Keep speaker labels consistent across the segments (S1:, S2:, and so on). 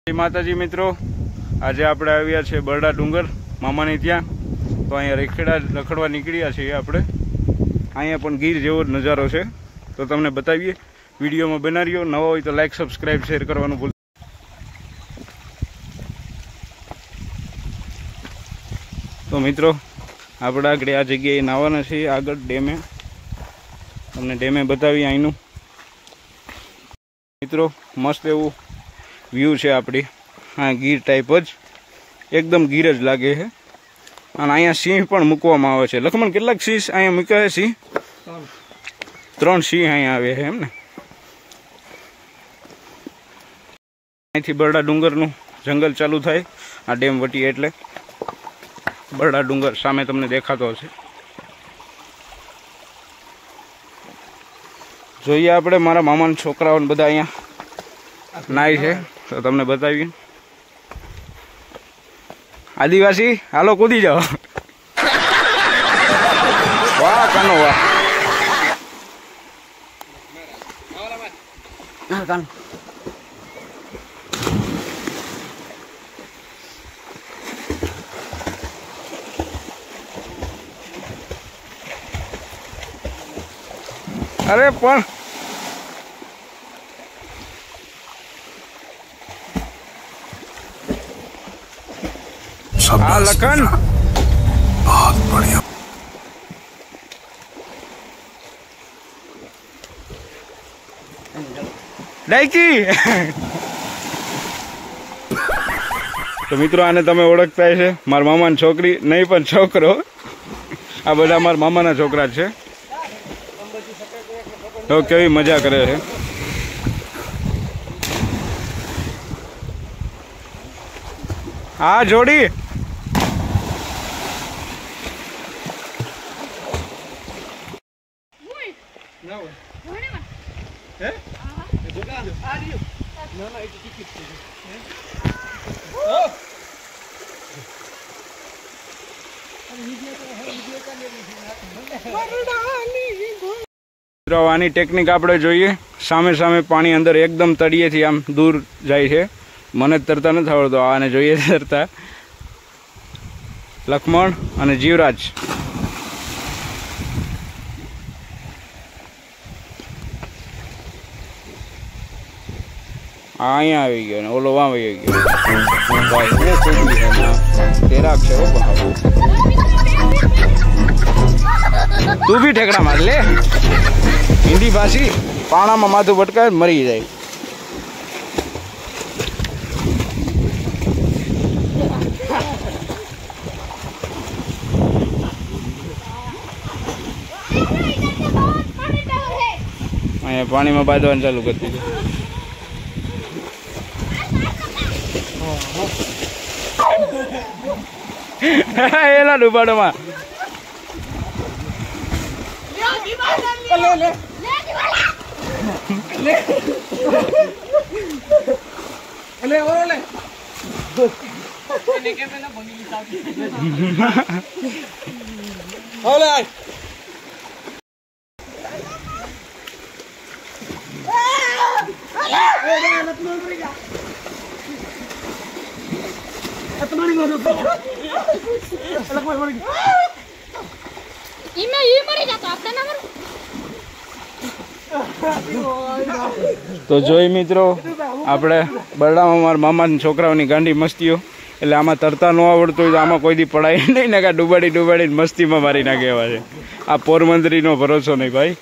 S1: जय माताजी मित्रों, आज આપણે આવ્યા છે બરડા ડુંગર મામાની ત્યાં। તો અહીંયા રેખેડા રખડવા નીકળ્યા છીએ આપણે। અહીંયા પણ ગીર જેવો નજારો છે, તો તમને બતાવીએ। વિડીયોમાં બના રહ્યો। નવા હોય તો લાઈક સબસ્ક્રાઇબ શેર કરવાનું ભૂલ। તો મિત્રો આપણે આગળ આ જગ્યાએ નાવાના છીએ, આગળ ડેમે। તમને ડેમે બતાવીએ અહીંનું। મિત્રો મસ્ત એવું व्यू है अपनी। हाँ, गीर टाइप ज एकदम गीर ज लगे है। अने अहींया सिंह पण मूकवामां आवे छे। लक्ष्मण केटलाक सिंह अहींया मूक्या छे? सिंह 3 सिंह अहींया आवे छे एम ने। અહીંથી બરડા ડુંગરનું જંગલ ચાલુ થાય આ ડેમ વટી એટલે બરડા ડુંગર સામે તમને દેખાતો હશે। જોઈએ આપણે મારા મામાના છોકરાઓને બધા અહીંયા નાય છે, तो तमने बताइए। आदिवासी हालो कूदी जाओ। वाह कानो वाह। अरे पण हाँ लखन
S2: बहुत बढ़िया।
S1: डाइकी तो मित्रों आने तमे ओळखता हशे, मार मामानी छोकरी नहीं पण छोकरो। आ बधा मार मामाना छोकरा छे। तो केवी मजा करे छे। हाँ जोड़ी आनी टेक्निक आपणे जोईए। सामे सामे पानी अंदर एकदम तळियेथी आम दूर जाय छे। मने तरता नहीं आवड़तो, आने जोईए तरता। लक्ष्मण अने जीवराज अहीं आवी गयो ने ओलो वां वही गयो। भाई हूँ कूदी है ना तेरा अक्षर हो बनावो। तू भी ठेकड़ा मार ले। हिंदी भाषी पाणा में माथुं भटकाए मरी जाए। पानी में बांधवा चालू कर दीजिए। एला डूबाड़ो में तो जोई मित्रों आपणे बरडामां मार मामाना छोकराओनी गांडी मस्तीओ। એટલે આમાં તરતા ન આવડતું હોય તો આમાં કોઈ દી પડાય નહીં ને, કે ડૂબાડી ડૂબાડીને મસ્તીમાં મારી નાખે એવા છે। આ પોરબંદરીનો ભરોસો નહીં ભાઈ।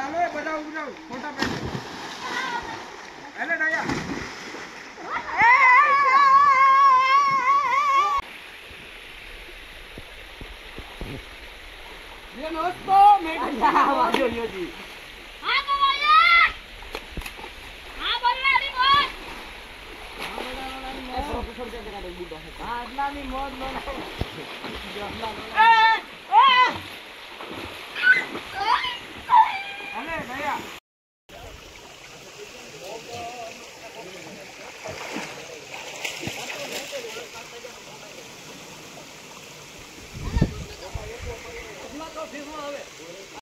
S1: હાલો એ બધા ઉભરાવ ફોટા પાડી હાલે ડાયા ये दोस्तों मैं वाजो योजी
S3: हां बोला हां बोलना दी बोल
S1: आदमी मौज लो